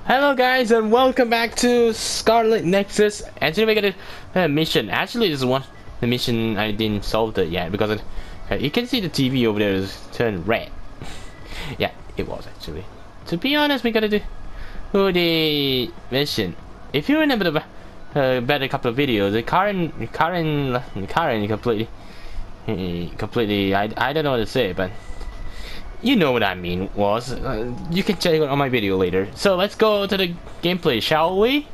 Hello guys and welcome back to Scarlet Nexus, and today we got a mission. Actually this is one the mission I didn't solve it yet because you can see the TV over there is turned red. Yeah, it was actually. To be honest, we gotta do the mission. If you remember the better couple of videos, Karen completely I don't know what to say, but you know what I mean was. You can check it on my video later. So let's go to the gameplay, shall we?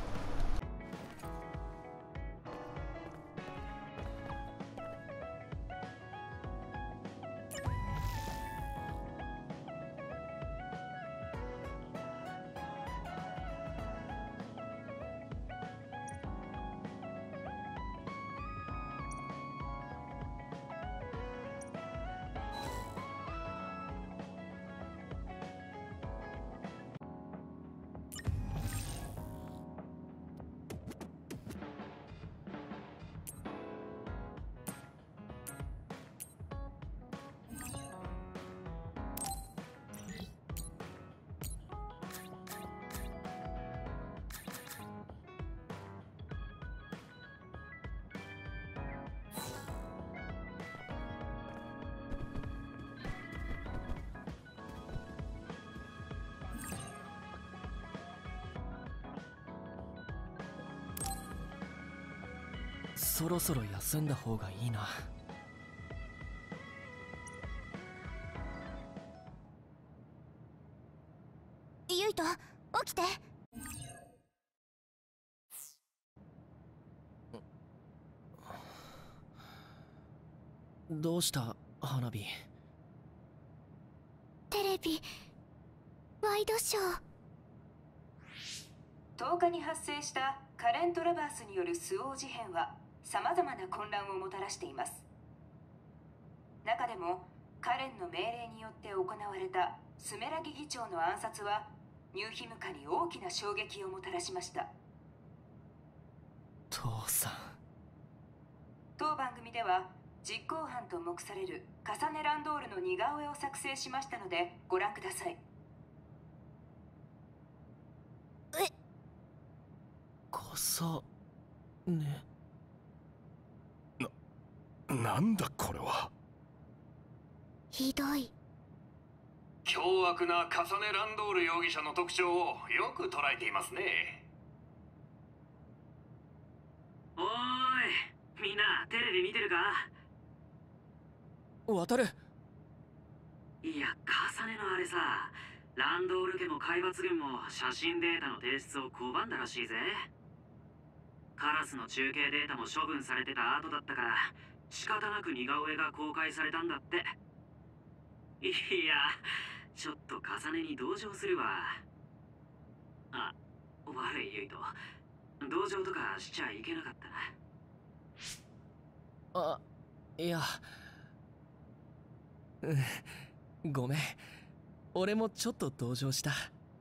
そろそろ休んだ方がいいな。 ユイト、起きて。 どうした花火？ テレビワイドショー。 10日に発生したカレン・トラバースによるスオー事変は様々な混乱をもたらしています。中でもカレンの命令によって行われたスメラギ議長の暗殺はニューヒムカに大きな衝撃をもたらしました。 父さん。 当番組では実行犯と目されるカサネ・ランドールの似顔絵を作成しましたのでご覧ください。 カサネ。 なんだこれは。 ひどい。 凶悪なカサネ・ランドール容疑者の特徴をよく捉えていますね。 おーい、みんなテレビ見てるか？ 渡る。 いや、カサネのあれさ、ランドール家も海抜軍も写真データの提出を拒んだらしいぜ。カラスの中継データも処分されてた後だったから仕方なく似顔絵が公開されたんだって。いや、ちょっと重ねに同情するわ。あ、悪いユイト、同情とかしちゃいけなかったな。 あ、いや、ごめん。俺もちょっと同情した。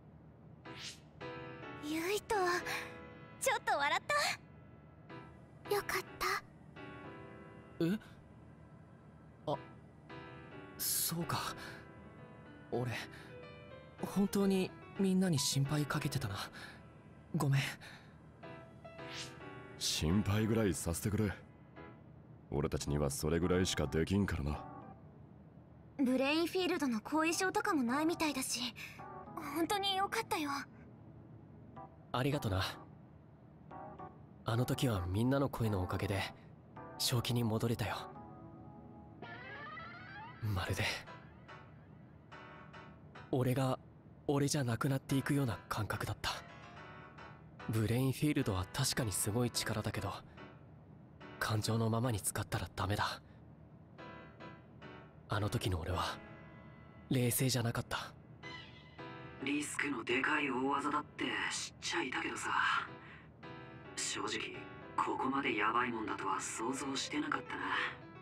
ユイト、ちょっと笑った。よかった。 え？あ、そうか。俺本当にみんなに心配かけてたな。ごめん。 心配ぐらいさせてくれ。俺たちにはそれぐらいしかできんからな。 ブレインフィールドの後遺症とかもないみたいだし、本当によかったよ。 ありがとな。あの時はみんなの声のおかげで正気に戻れたよ。まるで俺が俺じゃなくなっていくような感覚だった。ブレインフィールドは確かにすごい力だけど、感情のままに使ったらダメだ。あの時の俺は冷静じゃなかった。 リスクのでかい大技だって知っちゃいたけどさ、正直ここまでヤバいもんだとは想像してなかったな。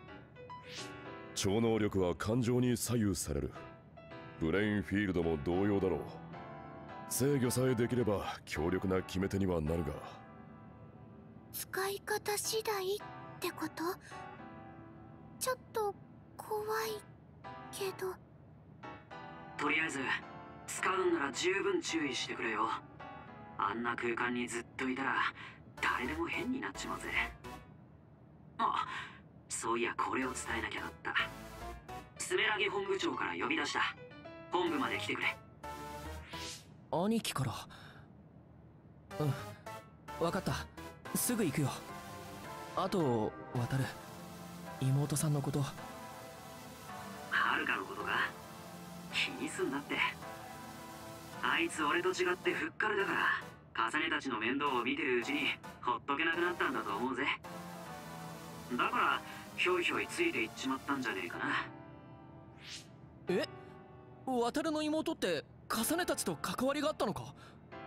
超能力は感情に左右される。ブレインフィールドも同様だろう。制御さえできれば強力な決め手にはなるが、 使い方次第ってこと？ちょっと怖いけど。 とりあえず使うんなら十分注意してくれよ。 あんな空間にずっといたら誰でも変になっちまうぜ。あ、そういやこれを伝えなきゃだった。スメラギ本部長から呼び出した。本部まで来てくれ。 兄貴から。うん、分かった。すぐ行くよ。あと渡る、妹さんのこと。 はるかのことか気にすんなって。あいつ俺と違ってふっかるだから、重ねたちの面倒を見てるうちにほっとけなくなったんだと思うぜ。だからひょいひょいついていっちまったんじゃねえかな。 え、渡るの妹って重ねたちと関わりがあったのか？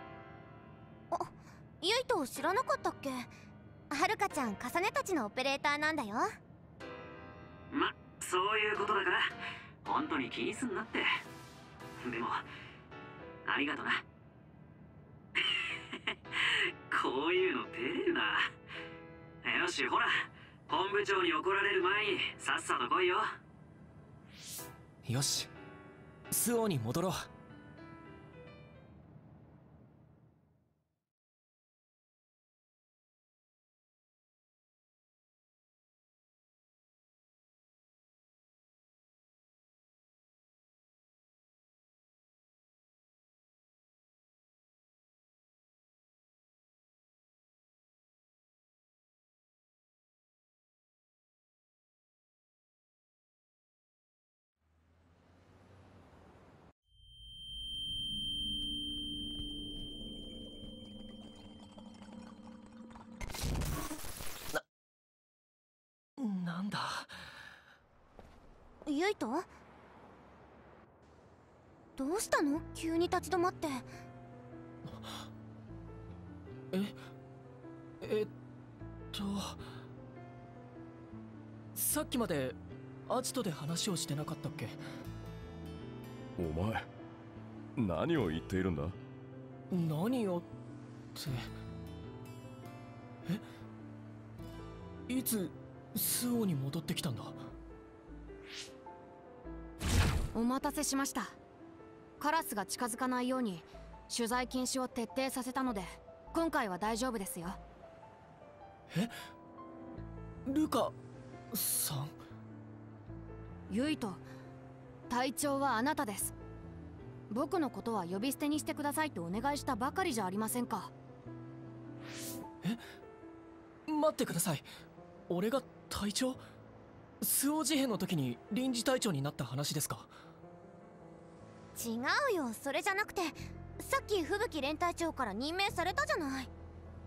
ゆいと知らなかったっけ？はるかちゃん重ねたちのオペレーターなんだよ。 ま、そういうことだから本当に気にすんなって。でもありがとな。こういうの照れるな。よし、ほら本部長に怒られる前にさっさと来いよ。 よし、スオに戻ろう。なんだ。 ゆいとどうしたの？急に立ち止まって。 さっきまでアジトで話をしてなかったっけ？ お前何を言っているんだ？ 何をって。いつスオに戻ってきたんだ？ お待たせしました。カラスが近づかないように取材禁止を徹底させたので今回は大丈夫ですよ。 ルカさん？ ユイと隊長はあなたです。僕のことは呼び捨てにしてくださいとお願いしたばかりじゃありませんか。 待ってください。俺が隊長？スオ事変の時に臨時隊長になった話ですか？ 違うよ、それじゃなくてさっき吹雪連隊長から任命されたじゃない。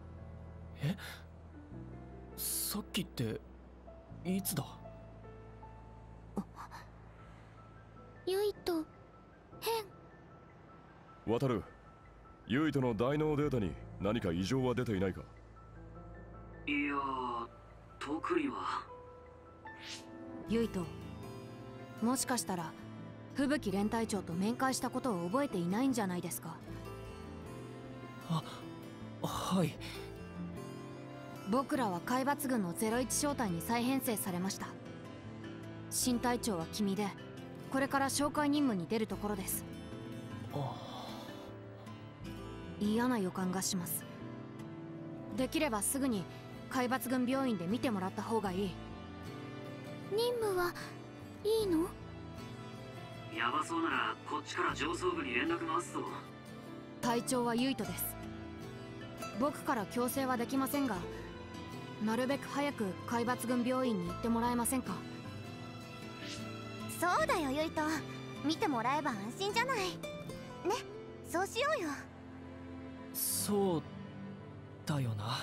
さっきっていつだ？ ゆいと変。 渡る、ユイとの大脳データに何か異常は出ていないか？ いや特には。 ユイともしかしたら吹雪連隊長と面会したことを覚えていないんじゃないですか？ はい。 僕らは海抜軍の01小隊に再編成されました。新隊長は君でこれから紹介任務に出るところです。嫌な予感がします。できればすぐに海抜軍病院で見てもらった方がいい。 任務はいいの？ やばそうならこっちから上層部に連絡回すぞ。 隊長はユイトです。僕から強制はできませんがなるべく早く海抜軍病院に行ってもらえませんか？ そうだよゆいと、見てもらえば安心じゃない。ね、そうしようよ。 そうだよな。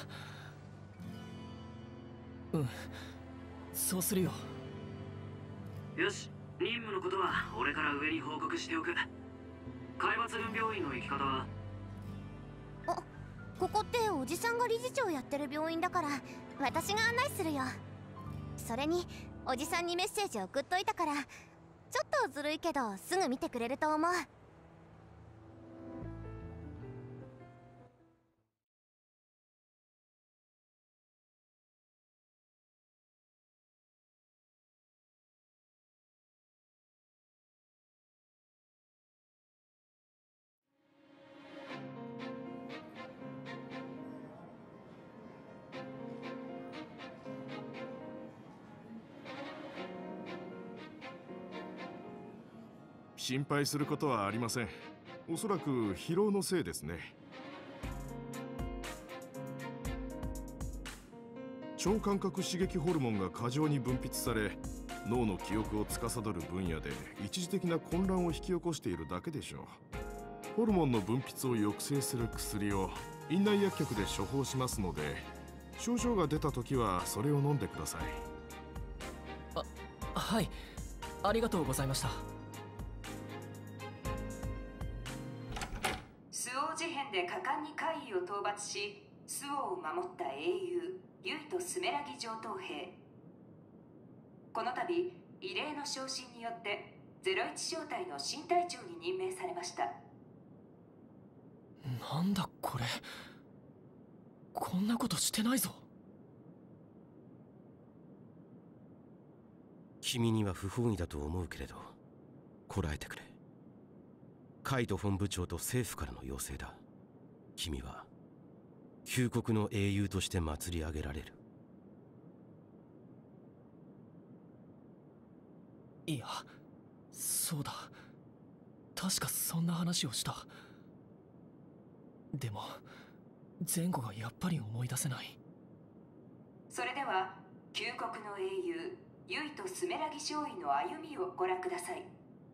うん、そうするよ。 よし、任務のことは俺から上に報告しておく。海抜軍病院の行き方は？ ここっておじさんが理事長やってる病院だから私が案内するよ。それにおじさんにメッセージ送っといたからちょっとずるいけどすぐ見てくれると思う。 心配することはありません。おそらく疲労のせいですね。超感覚刺激ホルモンが過剰に分泌され、脳の記憶を司る分野で一時的な混乱を引き起こしているだけでしょう。ホルモンの分泌を抑制する薬を院内薬局で処方しますので、症状が出た時はそれを飲んでください。 はい、ありがとうございました。 スオー事変で果敢に怪異を討伐し、スオを守った英雄ユイとスメラギ上等兵。この度異例の昇進によって01小隊の新隊長に任命されました。 なんだこれ、こんなことしてないぞ。 君には不本意だと思うけれど、こらえてくれ。カイト本部長と政府からの要請だ。君は旧国の英雄として祭り上げられる。 いや、そうだ、確かそんな話をした。でも前後がやっぱり思い出せない。 それでは旧国の英雄ユイとスメラギ少尉の歩みをご覧ください。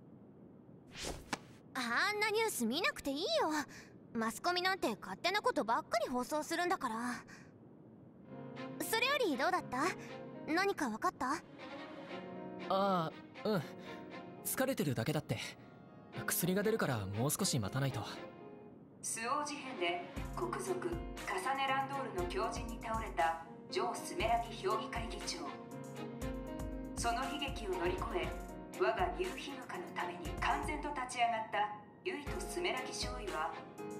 あんなニュース見なくていいよ。マスコミなんて勝手なことばっかり放送するんだから。それよりどうだった？何か分かった？ ああ、うん、疲れてるだけだって。薬が出るからもう少し待たないと。 スオー事変で国賊カサネ・ランドールの強靭に倒れたジョー・スメラギ評議会議長。その悲劇を乗り越え、我がニューヒムカのために完全と立ち上がったユイとスメラギ少尉は、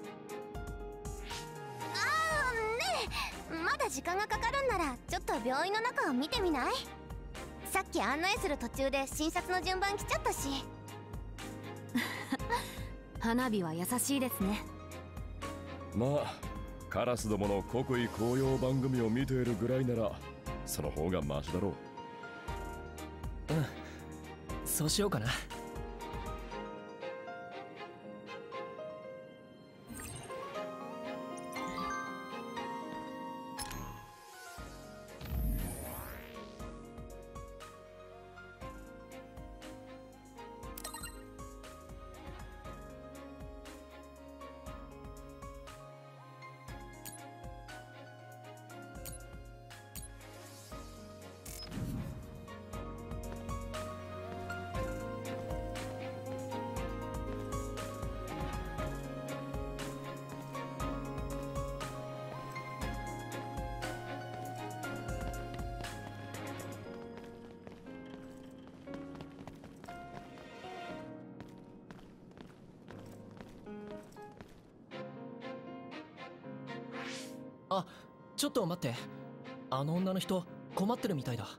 ねえ、まだ時間がかかるんならちょっと病院の中を見てみない？さっき案内する途中で診察の順番来ちゃったし。 花火は優しいですね。 まあカラスどもの国威高揚番組を見ているぐらいならその方がマシだろう。 うん、そうしようかな。あ、ちょっと待って。あの女の人困ってるみたいだ。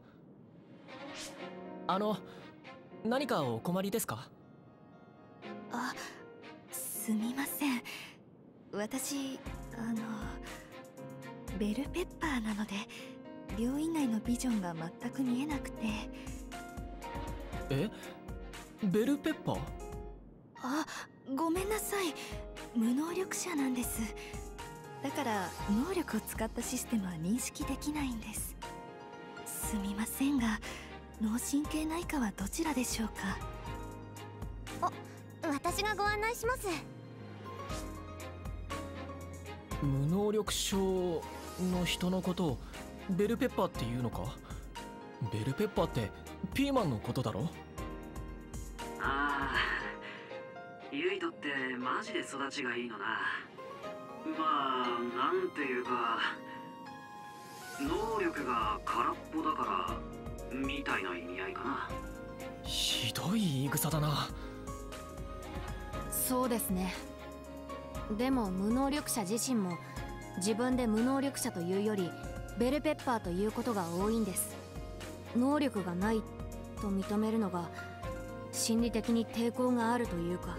何かお困りですか？ あ、すみません。私ベルペッパーなので病院内のビジョンが全く見えなくて。 え？ベルペッパー？ あ、ごめんなさい。無能力者なんです。だから能力を使ったシステムは認識できないんです。すみませんが、脳神経内科はどちらでしょうか？ 私がご案内します。 無能力症の人のことをベルペッパーっていうのか？ベルペッパーってピーマンのことだろ？ ああ、ユイトってマジで育ちがいいのな。まあ、なんていうか、能力が空っぽだからみたいな意味合いかな。 ひどい言い草だな。 そうですね。でも無能力者自身も自分で無能力者というよりベルペッパーということが多いんです。能力がないと認めるのが心理的に抵抗があるというか。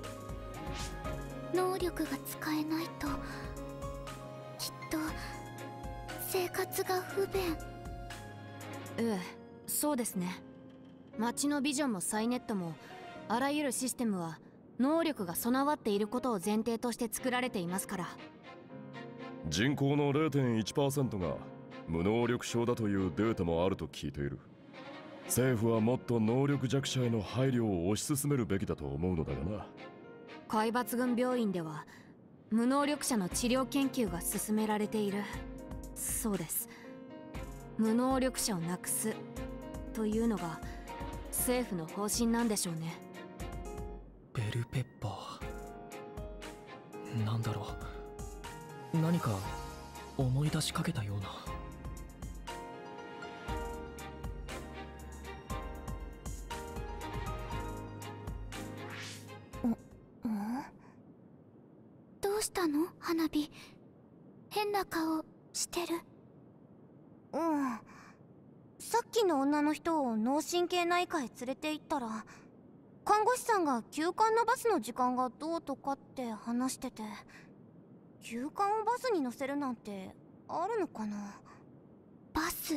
能力が使えないときっと生活が不便。 ええ、そうですね。街のビジョンもサイネットもあらゆるシステムは能力が備わっていることを前提として作られていますから。 人口の 0.1% が無能力症だというデータもあると聞いている。政府はもっと能力弱者への配慮を推し進めるべきだと思うのだがな。 海抜軍病院では無能力者の治療研究が進められているそうです。無能力者をなくすというのが政府の方針なんでしょうね。 ベルペッパー、なんだろう、何か思い出しかけたような。 どうしたの花火。変な顔してる。さっきの女の人を脳神経内科へ連れて行ったら、看護師さんが休館のバスの時間がどうとかって話してて、休館をバスに乗せるなんてあるのかな。バス、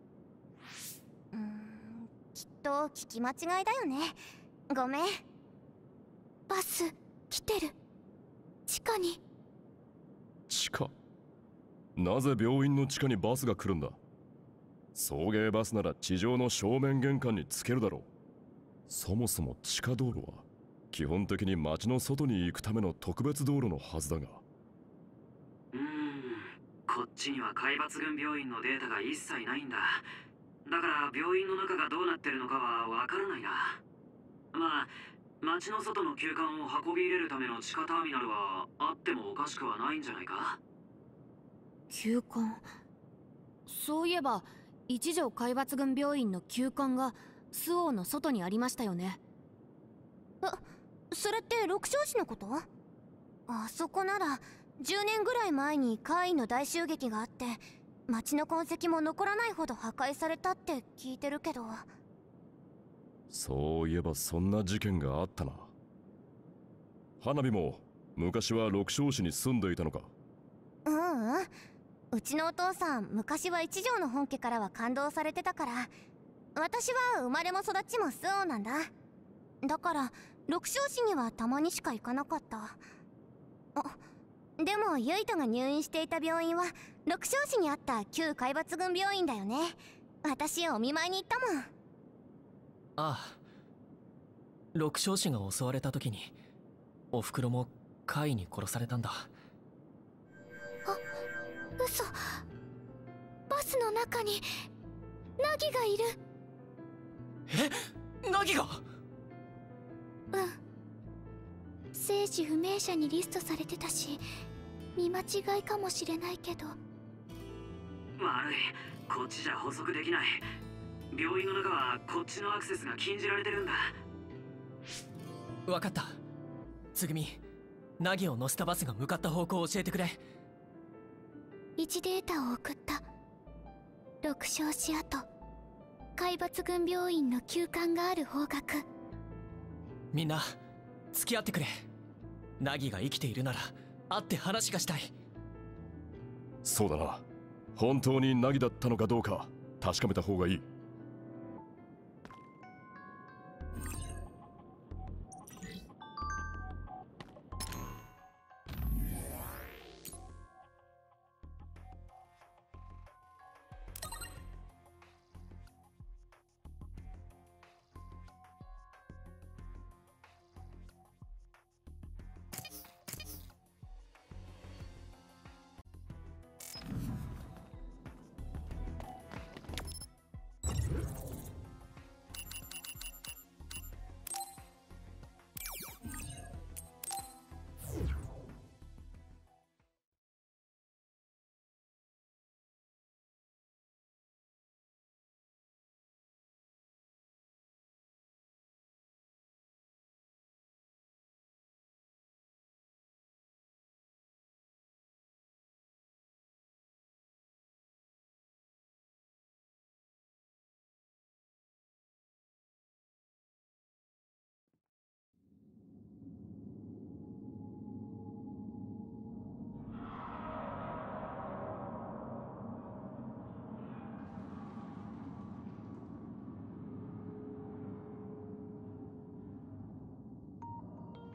きっと聞き間違いだよね。ごめん。バス来てる。地下に。 地下？なぜ病院の地下にバスが来るんだ？送迎バスなら地上の正面玄関につけるだろう。そもそも地下道路は基本的に街の外に行くための特別道路のはずだが。 こっちには海抜軍病院のデータが一切ないんだ。だから病院の中がどうなってるのかはわからないな。まあ街の外の急患を運び入れるための地下ターミナルはあってもおかしくはないんじゃないか。 急患、そういえば一条海抜軍病院の急患が周防の外にありましたよね。 それって六少子のこと？あそこなら10年ぐらい前に怪異の大襲撃があって街の痕跡も残らないほど破壊されたって聞いてるけど。 そういえばそんな事件があったな。花火も昔は六少子に住んでいたのか？ うちのお父さん昔は一条の本家からは感動されてたから、私は生まれも育ちも周防なんだ。だから六少子にはたまにしか行かなかった。でもユイトが入院していた病院は六少子にあった旧海抜軍病院だよね。私お見舞いに行ったもん。 ああ、六少子が襲われた時におふくろも怪異に殺されたんだ。 嘘。バスの中にナギがいる。 ナギが？ 生死不明者にリストされてたし、見間違いかもしれないけど。 悪い、こっちじゃ捕捉できない。病院の中はこっちのアクセスが禁じられてるんだ。 わかった。つぐみ、ナギを乗せたバスが向かった方向を教えてくれ。 位置データを送った。六少子跡、海抜軍病院の急患がある方角。 みんな付き合ってくれ。ナギが生きているなら会って話がしたい。 そうだな。本当にナギだったのかどうか確かめた方がいい。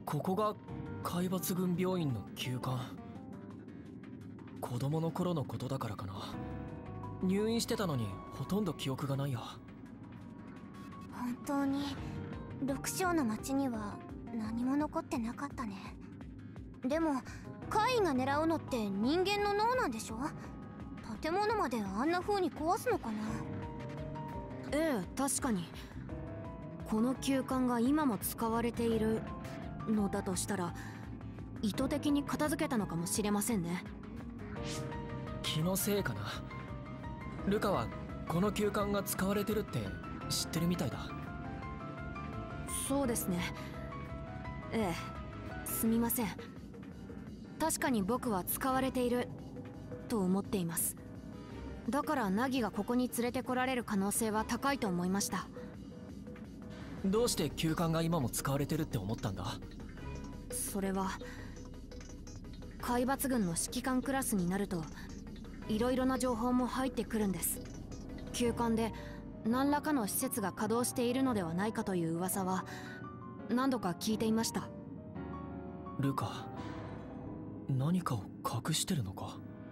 ここが海抜軍病院の休館。子供の頃のことだからかな。入院してたのにほとんど記憶がないや。 本当に六章の町には何も残ってなかったね。でも怪異が狙うのって人間の脳なんでしょ。建物まであんな風に壊すのかな。 ええ、確かに。この休館が今も使われているのだとしたら、意図的に片付けたのかもしれませんね。 気のせいかな。ルカはこの休館が使われてるって知ってるみたいだ。 そうですね。ええ、すみません。確かに僕は使われていると思っています。だからナギがここに連れてこられる可能性は高いと思いました。 どうして休館が今も使われてるって思ったんだ？ それは海抜軍の指揮官クラスになるといろいろな情報も入ってくるんです。休館で何らかの施設が稼働しているのではないかという噂は何度か聞いていました。 ルカ、何かを隠してるのか？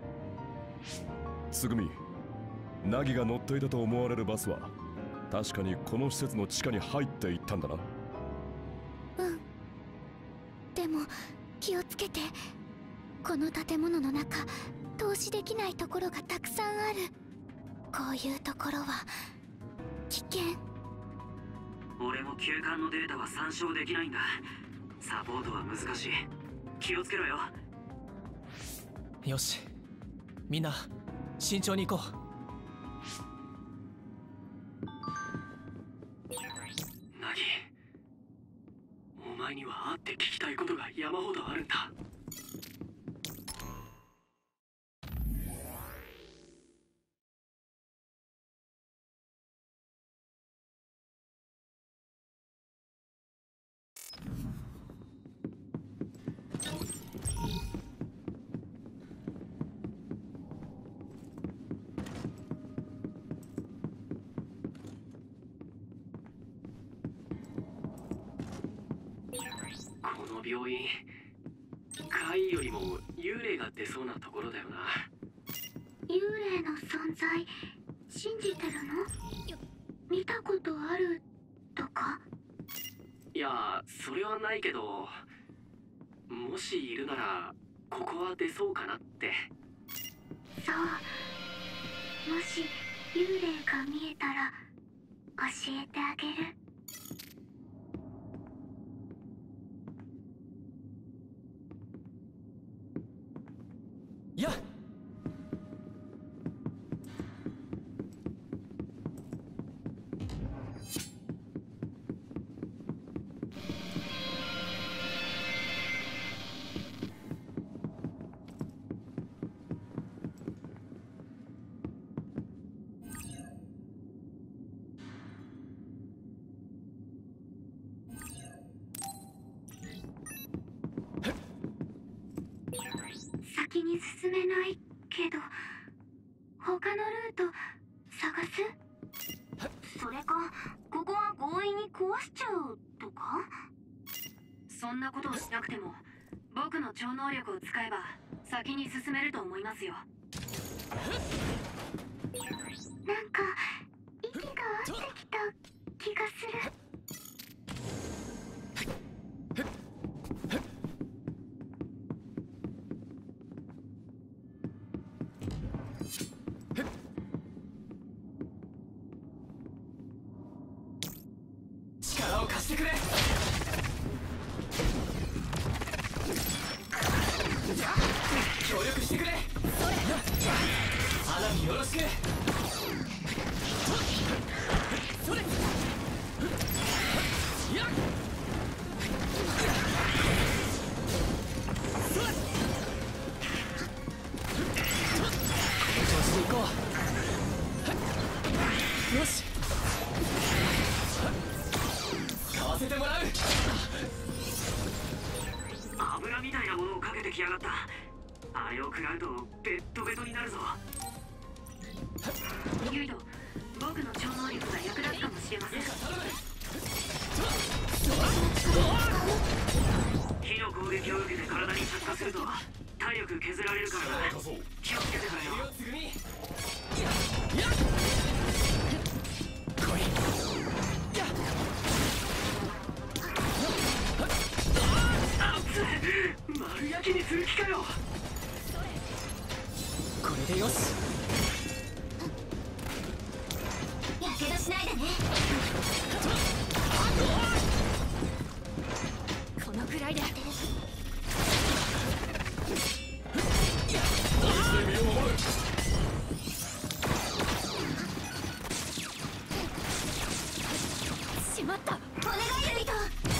つぐみ、ナギが乗っていたと思われるバスは確かにこの施設の地下に入っていったんだな。 うん。でも気をつけて。この建物の中、透視できないところがたくさんある。こういうところは危険。 俺も休館のデータは参照できないんだ。サポートは難しい。気をつけろよ。 よし、みんな慎重に行こう。 ナギ、お前には会って聞きたいことが山ほどあるんだ。この病院、怪異よりも幽霊が出そうなところだよな。 幽霊の存在信じてるの？見たことあるとか？ いや、それはないけど、もしいるならここは出そうかなって。 そう。もし幽霊が見えたら教えてあげる。 やっ！ 先に進めないけど、他のルート探す？それか、ここは強引に壊しちゃうとか？ そんなことをしなくても僕の超能力を使えば先に進めると思いますよ。 なんか息が合ってきた気がする。 力を貸してくれ。協力してくれ。それ。アナミよろしく。それ。やっ。それ。調子で行こう。よし。買わせてもらう。 油みたいなものをかけてきやがった。あれを食らうとベッドベトになるぞ。 ユイド、僕の超能力が役立つかもしれません。 火の攻撃を受けて体に着火すると体力削られるからな。気をつけてくれよ。丸焼きにする気かよ。 これでよし。 やけどしないでね。 このくらいでしまった。 お願いユリト。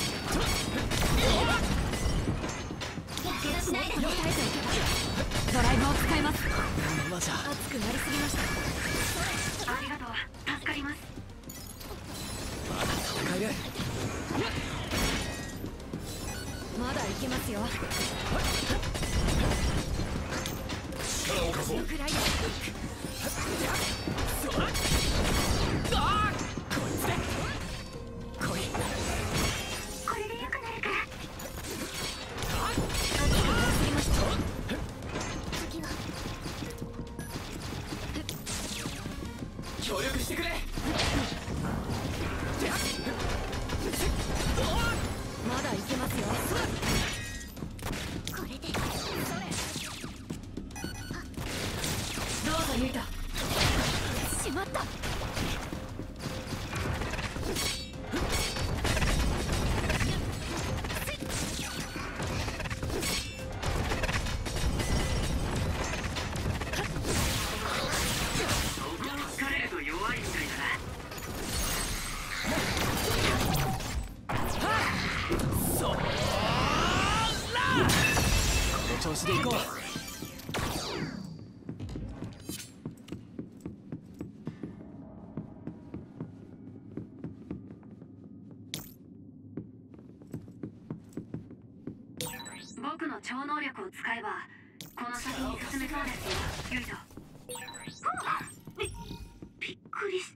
やけどしないでね。 耐えておけばドライブを使います。 このままじゃ熱くなりすぎました。 ありがとう。助かります。 まだ戦える。 まだいけますよ。 力を貸そう。 このくらいでこれで良くなるから。次は協力してくれ。 まだいけますよ。 これで。 どうぞユイタ。しまった。 疲れると弱いみたいだな。 そう。この調子でいこう。 僕の超能力を使えばこの先に進めそうですよ、ユイト。びっくりした。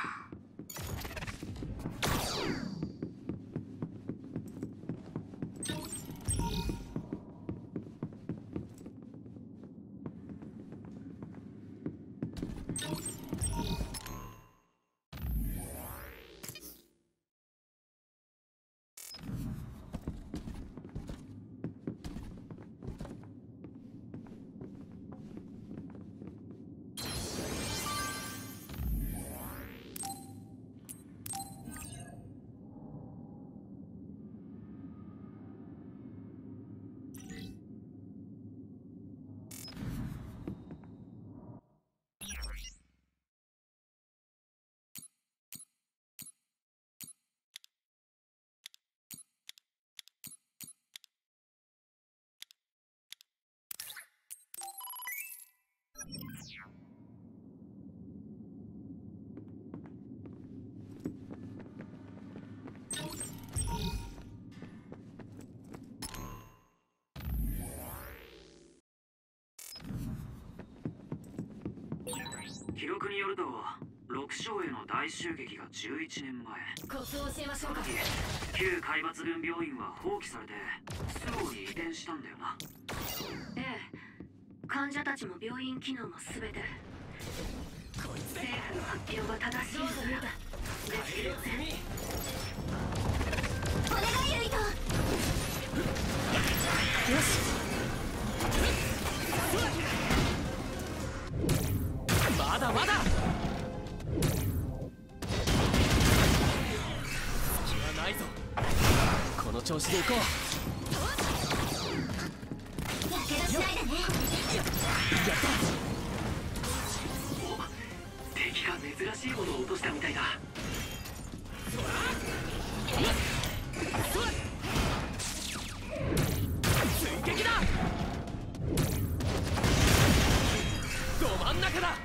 記録によると六将への大襲撃が11年前。 コツを教えましょうか。 旧海抜軍病院は放棄されてスローに移転したんだよな。 ええ、患者たちも病院機能も全て政府の発表が正しいのだですけどね。 お願いユリト。 よし。まだまだ。隙はないぞ。この調子でいこう。 やけどしないでね。 やった。 敵が珍しいものを落としたみたいだ。 追撃だ。ど真ん中だ。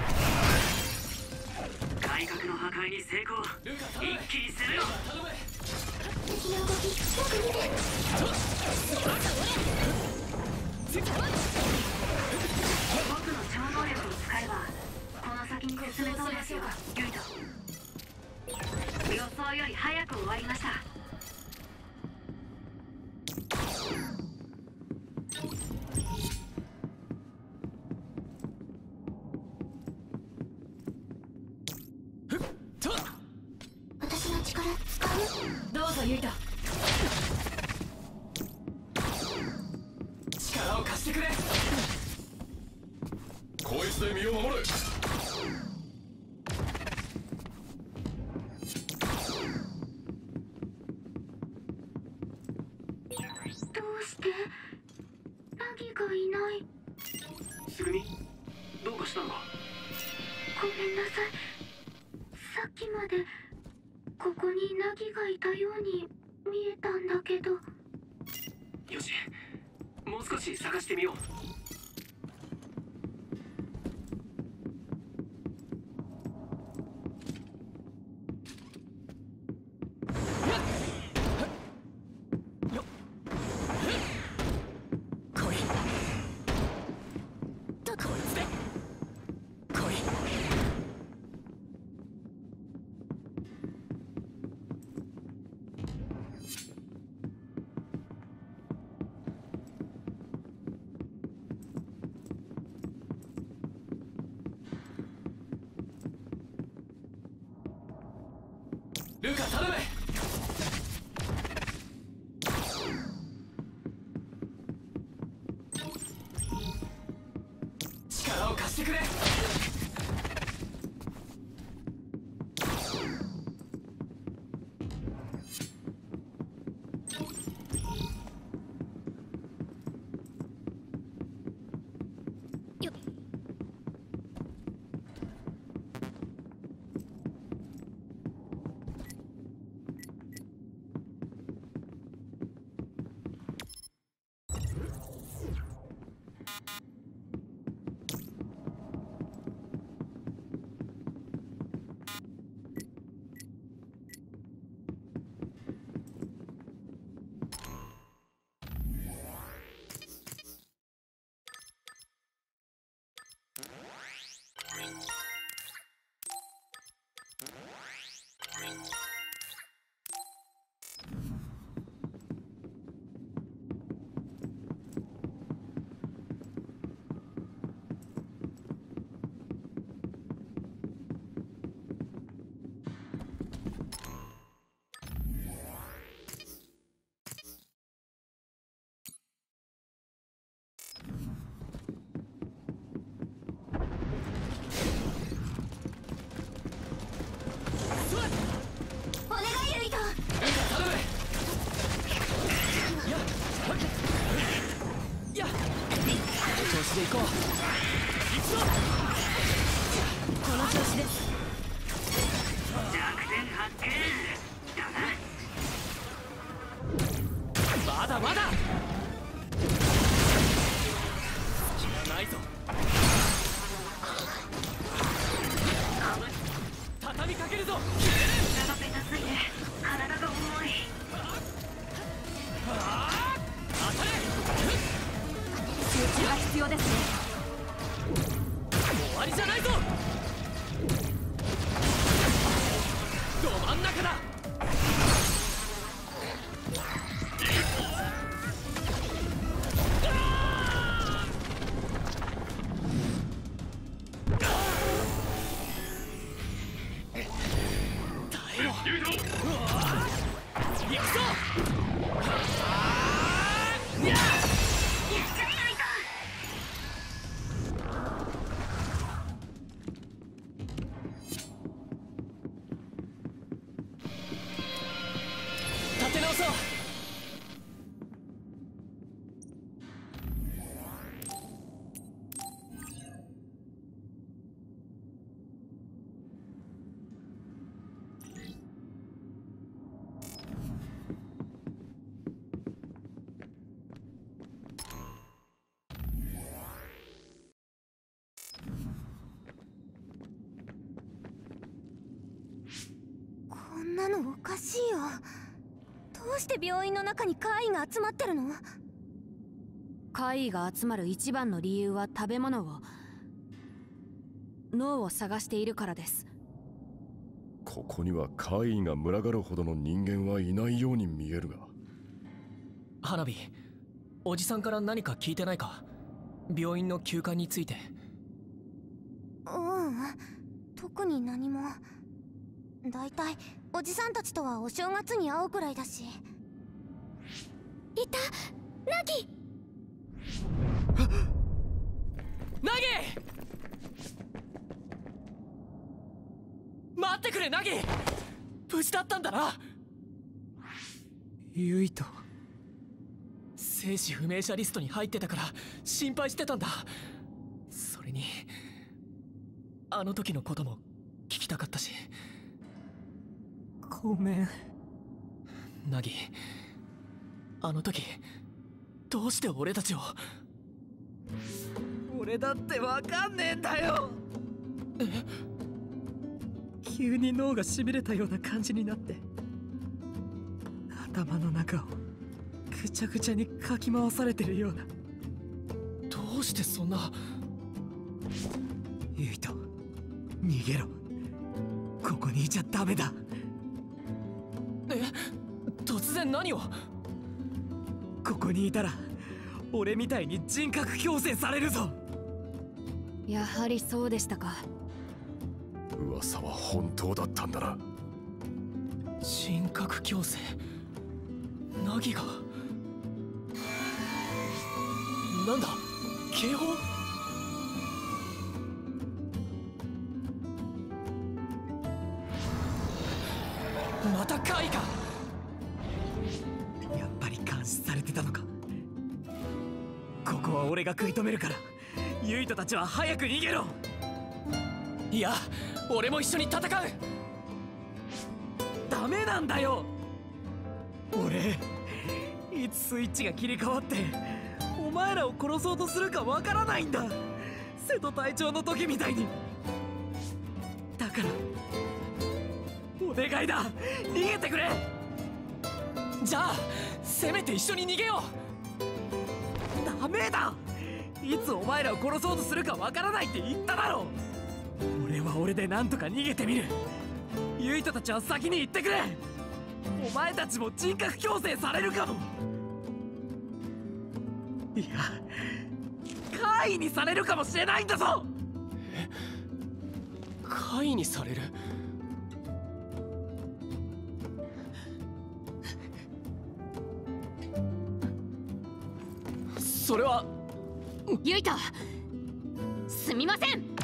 外角の破壊に成功。一気に攻めろ。 敵の動きよく見て。 僕の超能力を使えばこの先に進めそうですよ、ユイト。予想より早ユイタ、力を貸してくれ。 こいつで身を守れ。 どうしてナギがいない。 すぐみ、どうかしたのか。 ごめんなさい。さっきまでここにナギがいたように見えたんだけど。 よし、もう少し探してみよう。 ルカ頼む。力を貸してくれ。で行こう。この調子です。 弱点発見だな。 まだまだ隙がないぞ。畳みかけるぞ。 長ペタすぎて体が重い。 当たれ。 集中が必要ですね。 終わりじゃないぞ。ど真ん中だ。立て直そう。 こんなのおかしいよ。どうして病院の中に怪異が集まってるの？ 怪異が集まる一番の理由は食べ物を、脳を探しているからです。 ここには怪異が群がるほどの人間はいないように見えるが。 花火、おじさんから何か聞いてないか？病院の休館について。 うん、特に何も。だいたいおじさんたちとはお正月に会うくらいだし。いた、ナギ。 ナギ！待ってくれ、ナギ！無事だったんだな。ユイト生死不明者リストに入ってたから心配してたんだ。それにあの時のことも聞きたかったし。ごめんナギ。あの時どうして俺たちを。俺だってわかんねえんだよ。急に脳がしびれたような感じになって、頭の中をぐちゃぐちゃにかき回されてるような。どうしてそんな。ユイト、逃げろ。ここにいちゃダメだ。突然何を。ここにいたら俺みたいに人格強制されるぞ。 やはりそうでしたか。 噂は本当だったんだな。 人格強制。ナギが。なんだ警報。また怪異か。やっぱり監視されてたのか。ここは俺が食い止めるから、ユイトたちは早く逃げろ。いや、俺も一緒に戦う。ダメなんだよ。俺いつスイッチが切り替わってお前らを殺そうとするかわからないんだ。瀬戸隊長の時みたいに。だからお願いだ、逃げてくれ。じゃあせめて一緒に逃げよう。ダメだ。いつお前らを殺そうとするかわからないって言っただろ。俺は俺でなんとか逃げてみる。ユイトたちは先に行ってくれ。お前たちも人格強制されるかも。いや、怪異にされるかもしれないんだぞ。怪異にされる。それは。 ユイト、すみません。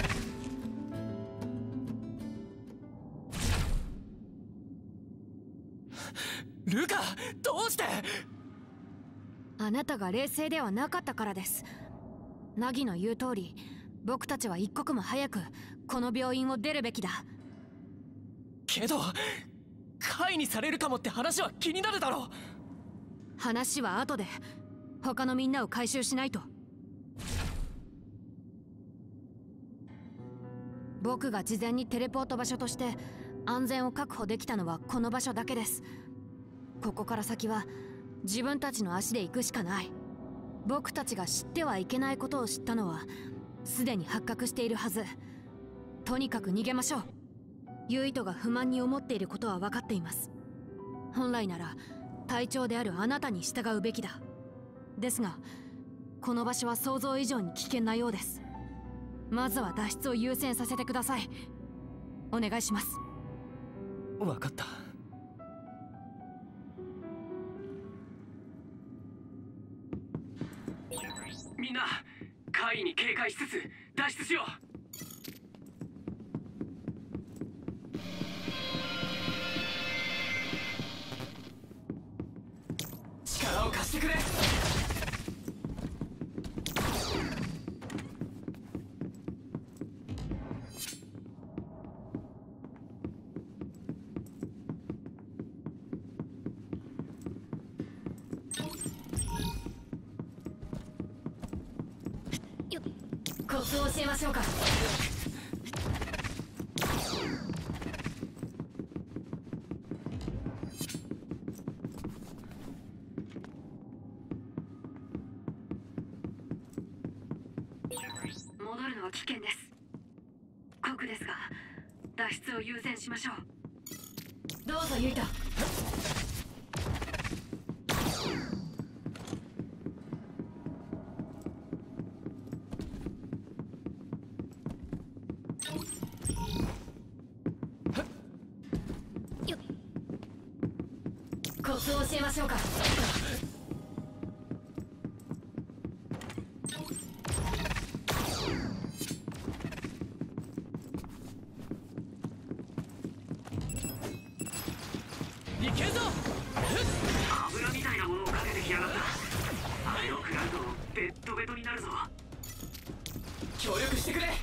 ルカ、どうして。 あなたが冷静ではなかったからです。ナギの言う通り、僕たちは一刻も早くこの病院を出るべきだ。 けど怪異にされるかもって話は気になるだろう。 話は後で。他のみんなを回収しないと。僕が事前にテレポート場所として安全を確保できたのはこの場所だけです。ここから先は自分たちの足で行くしかない。僕たちが知ってはいけないことを知ったのはすでに発覚しているはず。とにかく逃げましょう。ユイトが不満に思っていることは分かっています。本来なら隊長であるあなたに従うべきだ。ですがこの場所は想像以上に危険なようです。まずは脱出を優先させてください。お願いします。 分かった。みんな怪異に警戒しつつ脱出しよう。力を貸してくれ。 コツを教えましょうか。 戻るのは危険です。酷ですが脱出を優先しましょう。 どうぞユイト。 ツを教えましょうか。 いけるぞ。 油みたいなものをかけてきやがった。あれを食らうとベッドベトになるぞ。 協力してくれ。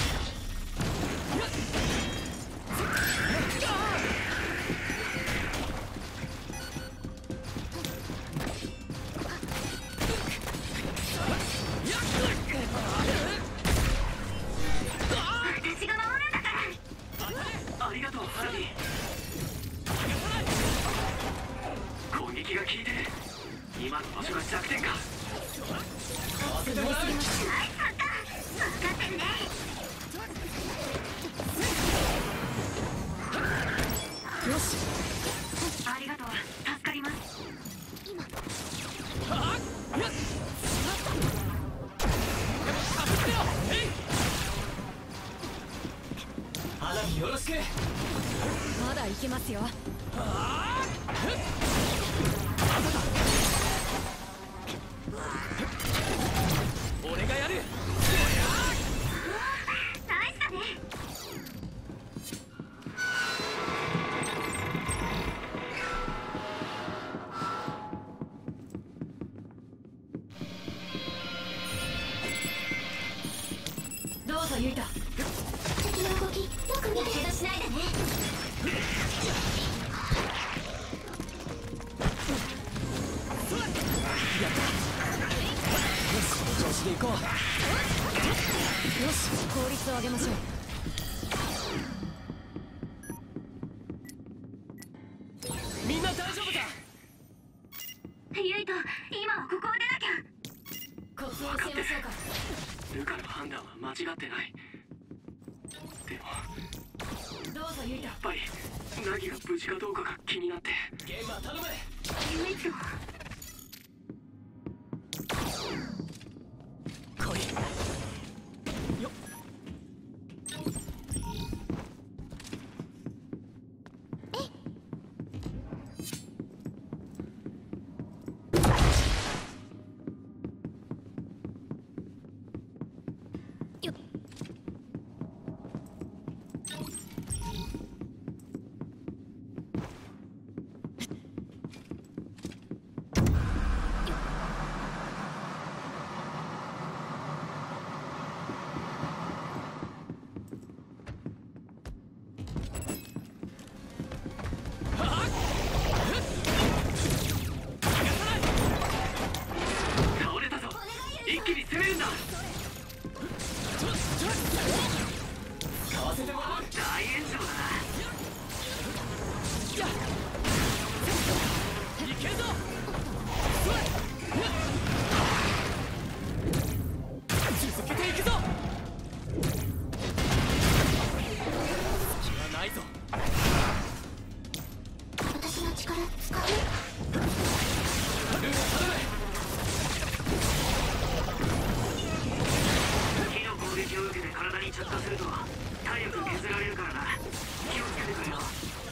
私が守るんだから。 ありがとうハラミ。攻撃が効いてる。今の場所が弱点か。 合わせてもらう。 はい、そっか。分かってるね。 よし。 ありがとう。助かります。 花火よろしく。 まだいけますよ。 俺がやる。 ナイスだね。 どうぞユイタ。 敵の動きよく見て怪我しないでね。 この調子で行こう。 よし、効率を上げましょう。 みんな大丈夫か。 ユイト、今はここを出なきゃ。 コツを教えましょうか。 ルカの判断は間違ってない。でもどうぞユイタ。 やっぱりナギが無事かどうかが気になって。 ゲームは頼む。 ユイト。 来い。よっ。 倒れたぞ。一気に攻めるんだ。 使わせてもらう。 大炎上だな。 いけるぞ。続けていくぞ。隙はないぞ。 私の力使う。 ルー頼む。 火の攻撃を受けて体に着火すると体力削られるからな。気をつけてくれよ。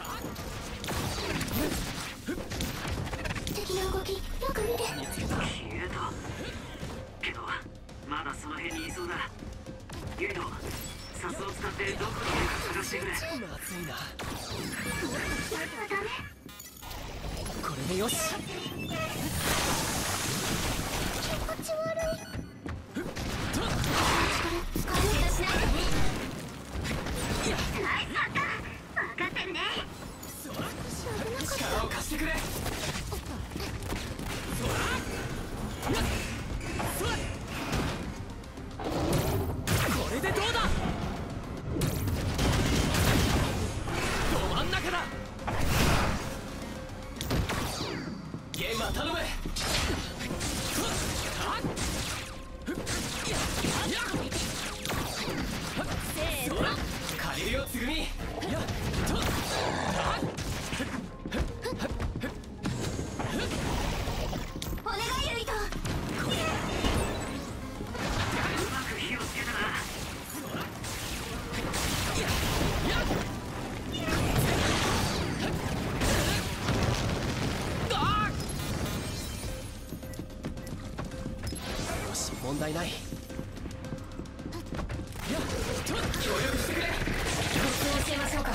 敵の動きよく見て。 消えたけどまだその辺にいそうだ。ユイト、サスを使ってどこにいるか探してくれ。 まずいな。 ダメ。 これでよし。 気持ち悪い。 使う気がしないでね。 ナイスだった。分かってるね。 力を貸してくれ。これでどうだ。ど真ん中だ。ゲームは頼む。 せーの。 借りるよつぐみ。 お願いユイト。 うまく火をつけたな。 あ違いない。協力してくれ。コツを教えましょうか。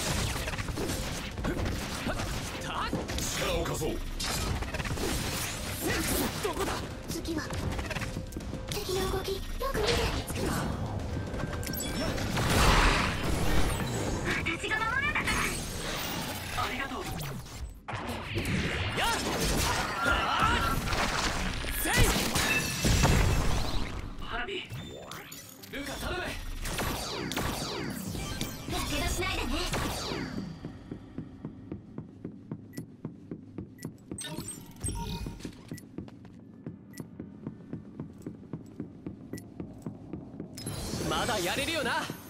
力を貸そう。 どこだ。 次は敵の動きよく見て。私が守るんだから。 ありがとう。 やっせい。 花火。 ルカ頼む。 やけどしないでね。 まだやれるよな。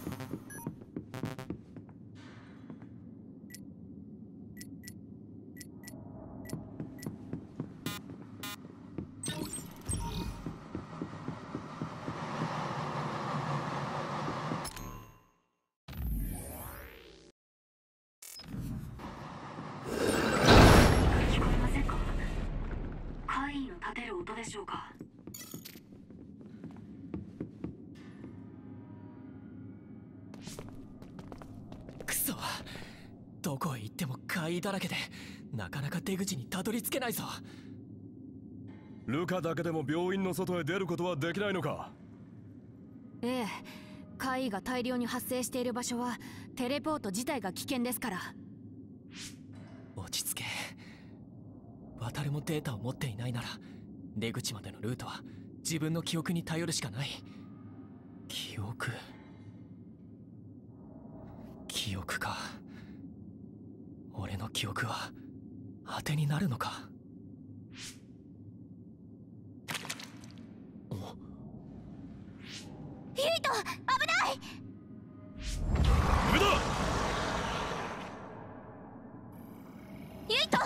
聞こえませんか。怪異の立てる音でしょうか。 くそ、どこへ行っても怪異だらけでなかなか出口にたどり着けないぞ。 ルカだけでも病院の外へ出ることはできないのか。 ええ、怪異が大量に発生している場所はテレポート自体が危険ですから。 落ち着け。渡るもデータを持っていないなら出口までのルートは自分の記憶に頼るしかない。記憶か。俺の記憶は当てになるのか。 ヒート、危ない。 ダメだ。 ユイト、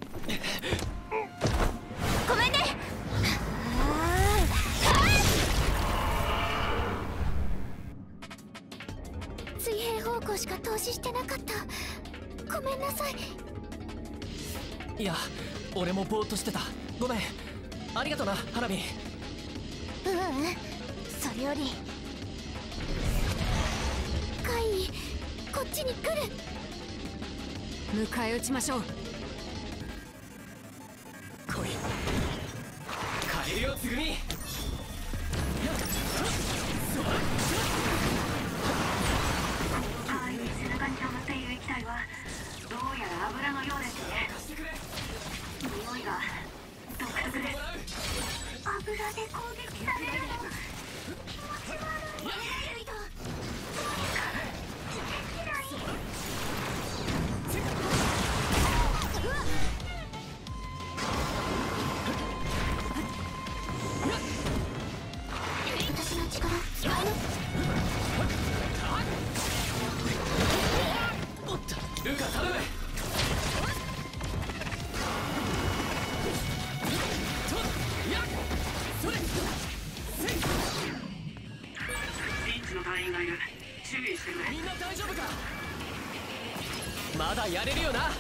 ごめんね。水平方向しか投資してなかった。ごめんなさい。 いや、俺もぼーっとしてた。ごめん。ありがとな、花火。 それより怪異、こっちに来る。 迎え撃ちましょう。 来い。カエルよ、つぐみ。 怪異に背中に溜まっている液体はどうやら油のようですね。匂いが独特です。 油で攻撃されるの気持ち悪い。ユイト、できない。私の力使う。 おっと、ルカ頼む。 リンチの隊員がいる。注意してくれ。 みんな大丈夫か。まだやれるよな。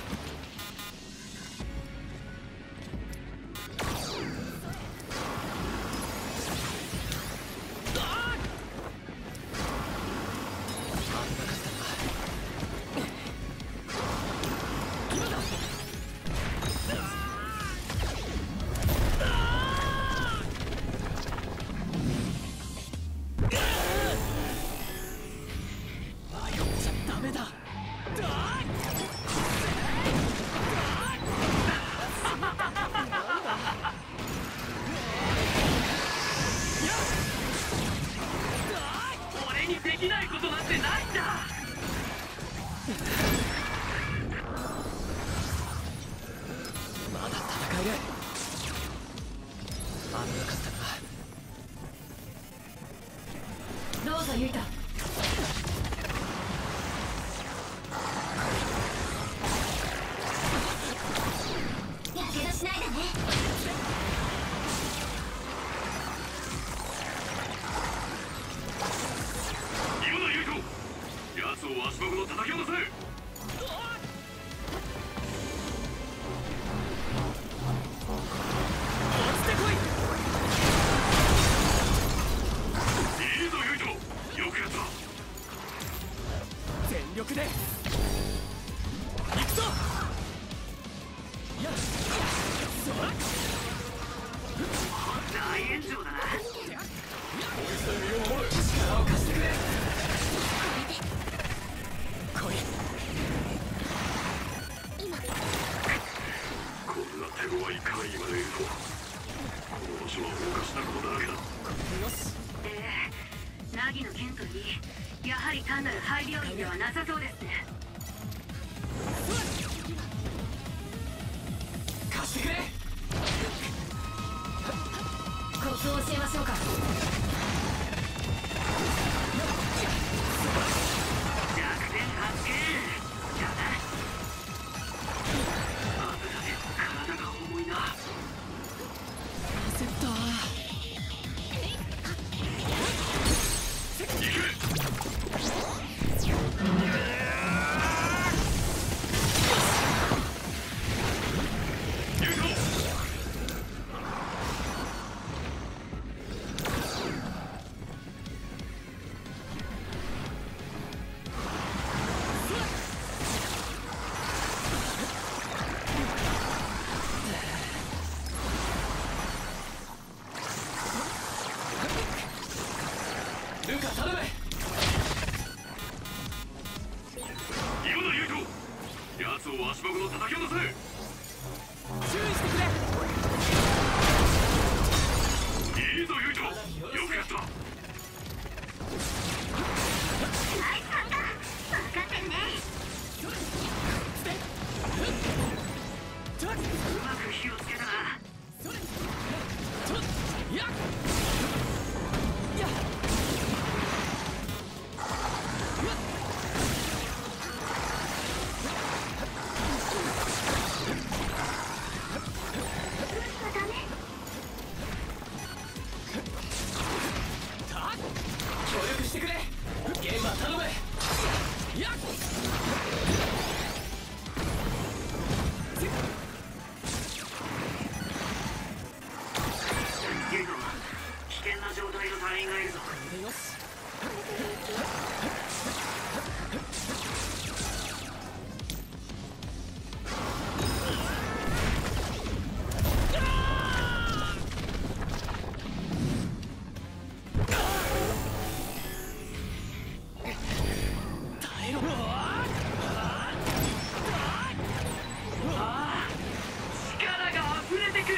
俺にできないことなんてないんだ。 まだ戦える。危なかったな。 どうぞユイタ。 やけどしないでね。 今だユイト、奴を足場ごと叩き落とせ。 落ちてこい。 で行くぞ。やっそら大炎上だな。 力を貸してくれ。来い。 今こんな手強い怪異までいるとは、この場所はおかしなことだらけだ。 よし。 ナギの件といい、やはり単なる廃病院ではなさそうですね。 貸してくれ。 コツを教えましょうか。 弱点発見。やだ。体が重いな。 焦った。ルカ頼む。 今だユイト、奴を足箱の叩き落とせ。 注意してくれ。 いいぞユイト、よくやった。 ナイスなんだ。分かってるね。 うまく火をつけたな。 やっ協力してくれ。ゲームは頼む。やっユイト、危険な状態の隊員がいるぞ。 これでよし。耐えろ。 力が溢れてくる。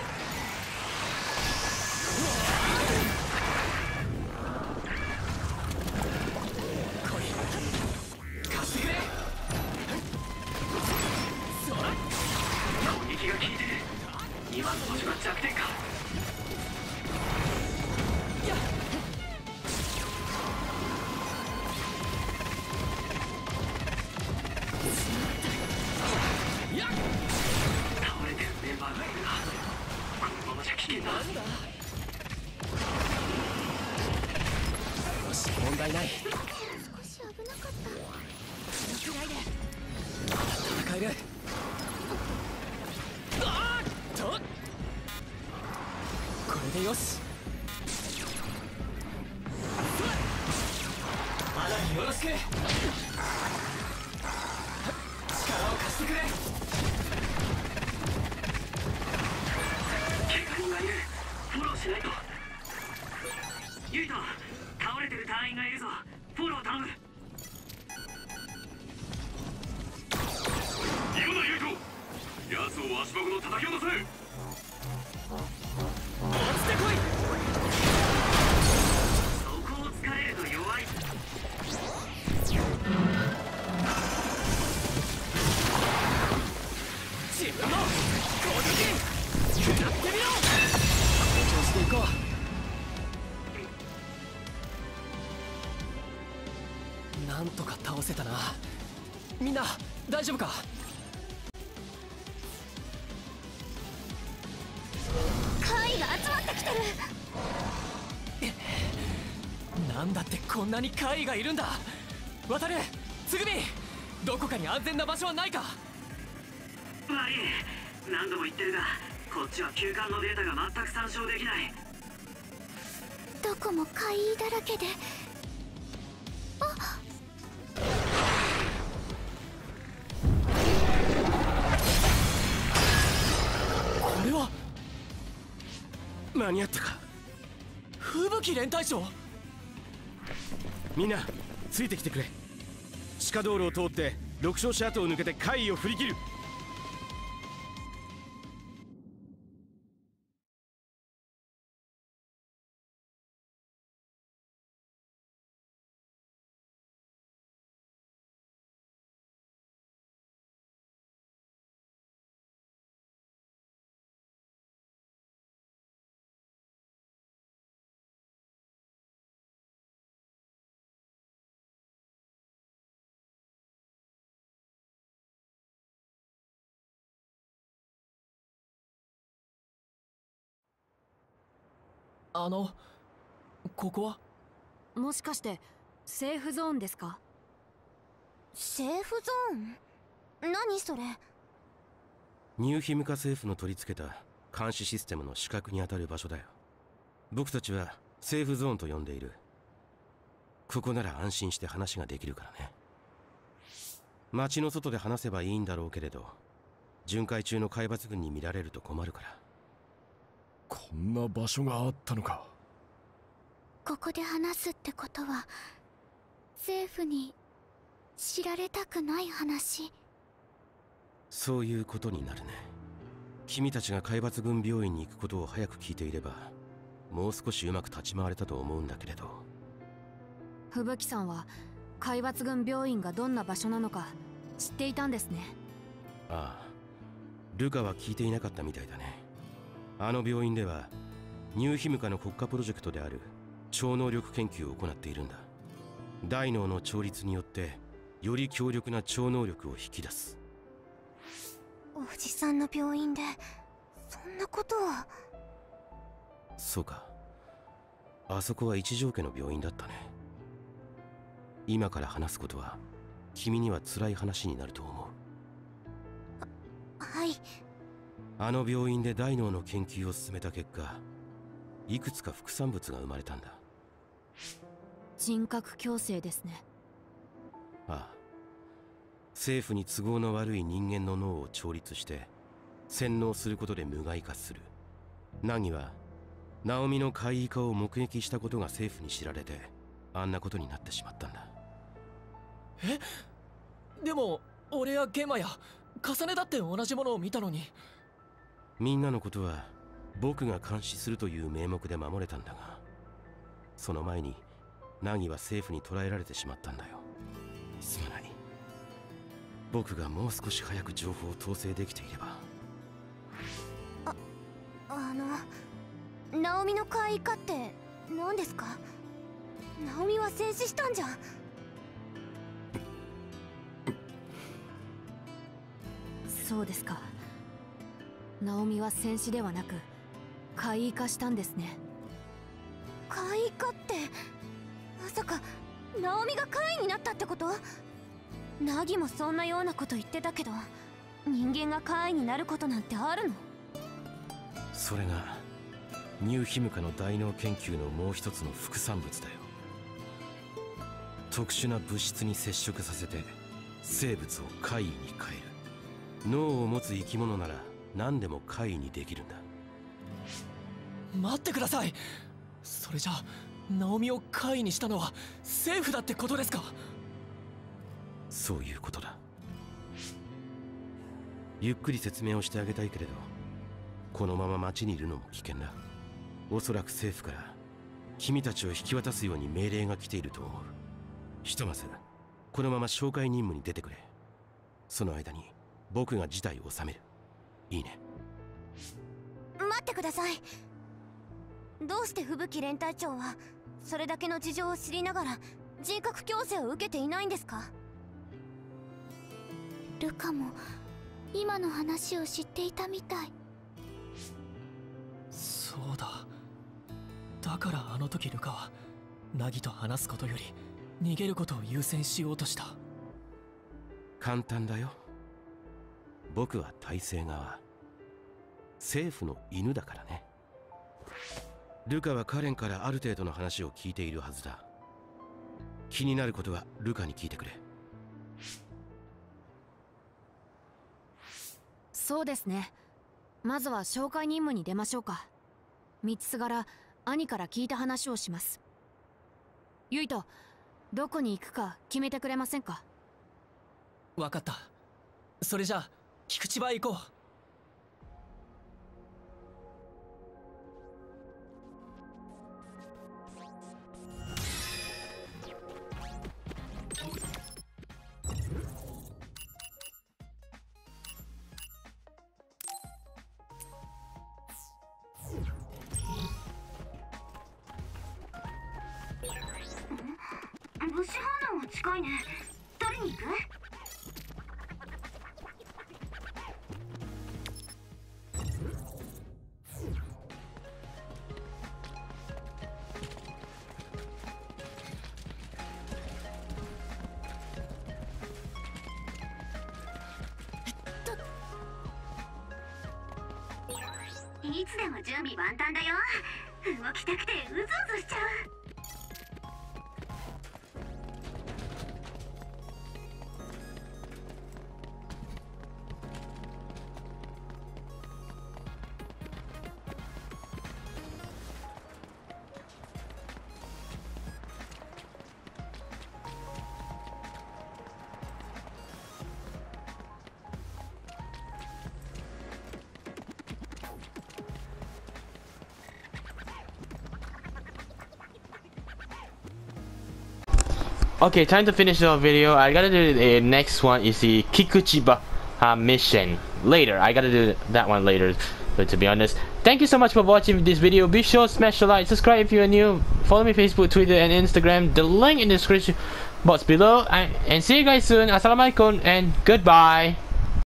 貸してくれ。そら攻撃が効いてる。今の場所が弱点か。 やっやっ倒れてるメンバーがいるな。このままじゃ危険だ。 なんだ。よし、問題ない。 少し危なかった。 くらいで戦える。あーっとこれでよし。アナによろしく。力を貸してくれ。 怪我人がいる。フォローしないと。ユイト、倒れてる隊員がいるぞ。フォロー頼む。 今だユイト、奴を足箱の叩き落とせ。 落ちてこい。 そこを突かれると弱い。 自分の攻撃食らってみろ。この調子でいこう。なんとか倒せたな。みんな大丈夫か。 怪異が集まってきてる。 なんだってこんなに怪異がいるんだ。渡る、つぐみ、どこかに安全な場所はないか。 悪い、何度も言ってるが、こっちは休館のデータが全く参照できない。 どこも怪異だらけで。あ、 間に合ったか。 吹雪連隊長。 みんなついてきてくれ。地下道路を通って六将士跡を抜けて怪異を振り切る。 ここはもしかしてセーフゾーンですか？ セーフゾーン？何それ？ ニューヒムカ政府の取り付けた監視システムの死角にあたる場所だよ。僕たちはセーフゾーンと呼んでいる。ここなら安心して話ができるからね。街の外で話せばいいんだろうけれど、巡回中の海抜軍に見られると困るから。 こんな場所があったのか。 ここで話すってことは政府に知られたくない話。 そういうことになるね。君たちが海抜軍病院に行くことを早く聞いていれば、もう少しうまく立ち回れたと思うんだけれど。 吹雪さんは海抜軍病院がどんな場所なのか知っていたんですね。 ああ、ルカは聞いていなかったみたいだね。あの病院ではニューヒムカの国家プロジェクトである超能力研究を行っているんだ。大脳の調律によってより強力な超能力を引き出す。 おじさんの病院でそんなことを。 そうか、あそこは一条家の病院だったね。今から話すことは君には辛い話になると思う。 はい。 あの病院で大脳の研究を進めた結果、いくつか副産物が生まれたんだ。 人格矯正ですね。 ああ、政府に都合の悪い人間の脳を調律して洗脳することで無害化する。ナギはナオミの怪異化を目撃したことが政府に知られて、あんなことになってしまったんだ。 え？でも俺やゲマや重ねだって同じものを見たのに。 みんなのことは僕が監視するという名目で守れたんだが、その前にナギは政府に捕らえられてしまったんだよ。すまない。僕がもう少し早く情報を統制できていれば。 ナオミの怪異化って何ですか？ナオミは戦死したんじゃ。 そうですか。ナオミは戦死ではなく怪異化したんですね。 怪異化ってまさかナオミが怪異になったってこと？ナギもそんなようなこと言ってたけど、人間が怪異になることなんてあるの？ それがニューヒムカの大脳研究のもう一つの副産物だよ。特殊な物質に接触させて生物を怪異に変える。脳を持つ生き物なら何でも怪異にできるんだ。 待ってください。それじゃあナオミを怪異にしたのは政府だってことですか？ そういうことだ。ゆっくり説明をしてあげたいけれど、このまま町にいるのも危険だ。おそらく政府から君たちを引き渡すように命令が来ていると思う。ひとまずこのまま紹介任務に出てくれ。その間に僕が事態を収める。いいね？ 待ってください。どうして吹雪連隊長はそれだけの事情を知りながら人格矯正を受けていないんですか？ ルカも今の話を知っていたみたい。 そうだ。だからあの時ルカはナギと話すことより逃げることを優先しようとした。 簡単だよ。僕は体制側、政府の犬だからね。ルカはカレンからある程度の話を聞いているはずだ。気になることはルカに聞いてくれ。 そうですね。まずは紹介任務に出ましょうか。 道すがら兄から聞いた話をします。ユイト、どこに行くか決めてくれませんか？ わかった。それじゃあ菊池場へ行こう。 物資反応が近いね。取りに行く？いつでも準備万端だよ。動きたくてうずうずしちゃう。 Okay, time to finish the video. I gotta do the next one is the Kikuchiba mission. Later, I gotta do that one later. But to be honest, thank you so much for watching this video. Be sure to smash the like, subscribe if you are new. Follow me Facebook, Twitter, and Instagram. The link in the description box below. And see you guys soon. Assalamualaikum and goodbye.